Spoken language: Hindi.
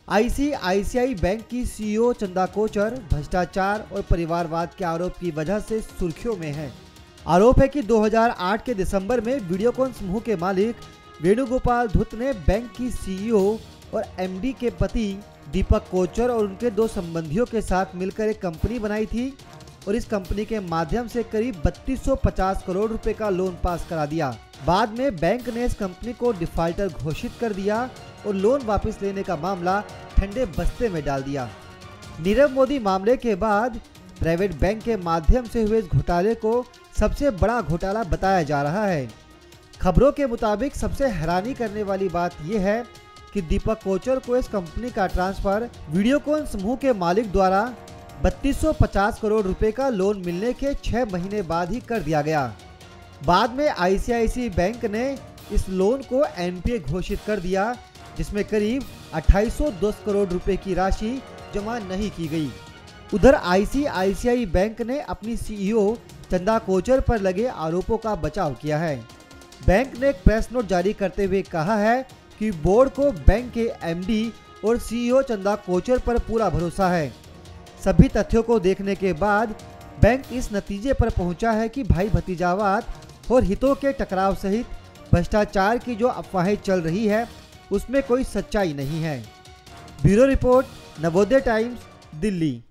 आईसीआईसीआई बैंक की सीईओ चंदा कोचर भ्रष्टाचार और परिवारवाद के आरोप की वजह से सुर्खियों में है। आरोप है कि 2008 के दिसंबर में वीडियोकॉन समूह के मालिक वेणुगोपाल धूत ने बैंक की सीईओ और एमडी के पति दीपक कोचर और उनके दो संबंधियों के साथ मिलकर एक कंपनी बनाई थी और इस कंपनी के माध्यम से करीब 3250 करोड़ रुपए का लोन पास करा दिया। बाद में बैंक ने इस कंपनी को डिफाल्टर घोषित कर दिया और लोन वापस लेने का मामला ठंडे बस्ते में डाल दिया। नीरव मोदी मामले के बाद प्राइवेट बैंक के माध्यम से हुए इस घोटाले को सबसे बड़ा घोटाला बताया जा रहा है। खबरों के मुताबिक सबसे हैरानी करने वाली बात यह है कि दीपक कोचर को इस कंपनी का ट्रांसफर वीडियोकॉन समूह के मालिक द्वारा 3250 करोड़ रुपए का लोन मिलने के 6 महीने बाद ही कर दिया गया। बाद में आईसीआईसीआई बैंक ने इस लोन को एनपीए घोषित कर दिया, जिसमें करीब 2810 करोड़ रुपए की राशि जमा नहीं की गई। उधर आईसीआईसीआई बैंक ने अपनी सीईओ चंदा कोचर पर लगे आरोपों का बचाव किया है। बैंक ने एक प्रेस नोट जारी करते हुए कहा है कि बोर्ड को बैंक के एमडी और सीईओ चंदा कोचर पर पूरा भरोसा है। सभी तथ्यों को देखने के बाद बैंक इस नतीजे पर पहुंचा है कि भाई भतीजावाद और हितों के टकराव सहित भ्रष्टाचार की जो अफवाहें चल रही है उसमें कोई सच्चाई नहीं है। Bureau report, Navodaya Times, Delhi.